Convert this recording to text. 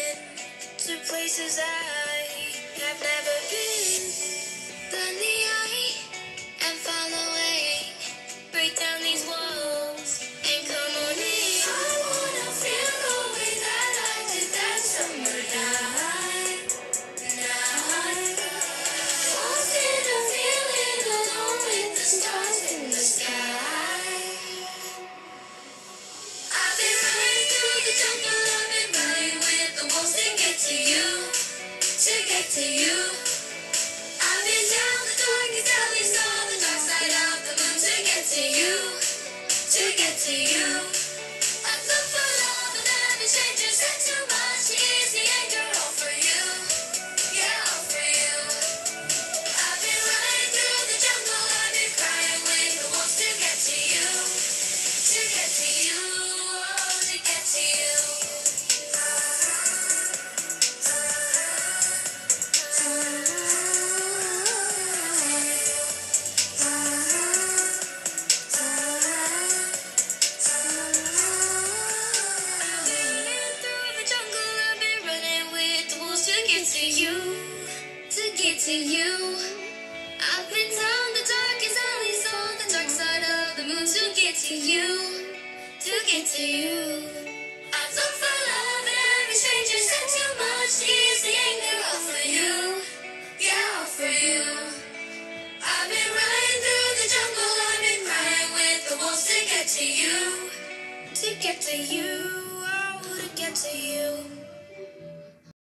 to places I have never been. Blend the eye and follow away. Break down these walls and come on in. I wanna feel the way that I did that summer night. Lost in a feeling alone with the stars in the sky. I've been running through the jungle, I've been running with the wolves to get to you, to get to you. I've been down the darkest alley, saw the dark side of the moon to get to you, to get to you. I look for love and every stranger said too much, easy anger all for you, yeah, all for you. I've been running through the jungle, I've been crying with the wolves to get to you, to get to you, oh, to get to you. To you, I've been down the darkest alleys on the dark side of the moon to get to you, to get to you. I look for love and every stranger said too much, ease the anger all for you, yeah, all for you. I've been running through the jungle, I've been crying with the wolves to get to you, to get to you, oh, to get to you.